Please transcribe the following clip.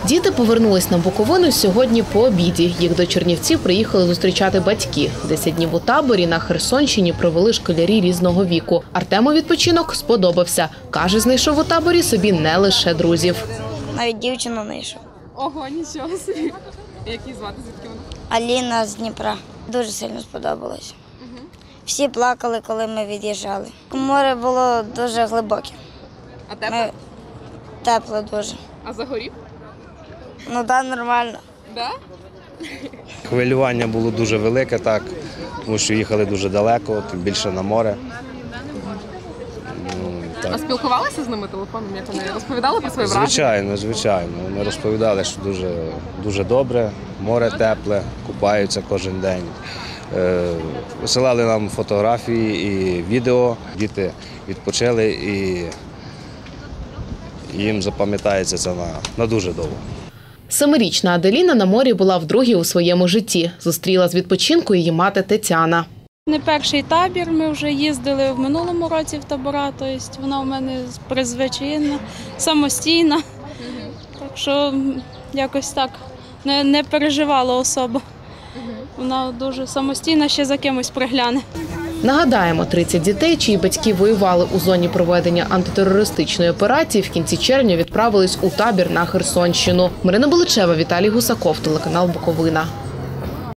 Діти повернулись на Буковину сьогодні по обіді. Їх до Чернівців приїхали зустрічати батьки. 10 днів у таборі на Херсонщині провели школярі різного віку. Артему відпочинок сподобався. Каже, знайшов у таборі собі не лише друзів. Навіть дівчину знайшов. Ого, нічого собі. Як її звати, звідки вона? Аліна з Дніпра. Дуже сильно сподобалось. Всі плакали, коли ми від'їжджали. Море було дуже глибоке. А тепло? Тепло дуже. А загорів? Ну так, нормально. Да? Хвилювання було дуже велике, так, тому що їхали дуже далеко, тим більше на море. А спілкувалися з ними телефоном? Як вони розповідали про свої враження? Звичайно. Вони розповідали, що дуже добре, море тепле, купаються кожен день. Висилали нам фотографії і відео. Діти відпочили і їм запам'ятається це на дуже довго. 7-річна Аделіна на морі була вдруге у своєму житті. Зустріла з відпочинку її мати Тетяна. Не перший табір, ми вже їздили в минулому році в табора, тобто вона у мене призвичайна, самостійна, так що якось так не переживала особо. Вона дуже самостійна, ще за кимось пригляне. Нагадаємо, 30 дітей, чиї батьки воювали у зоні проведення антитерористичної операції, в кінці червня відправились у табір на Херсонщину. Марина Буличева, Віталій Гусаков, телеканал Буковина.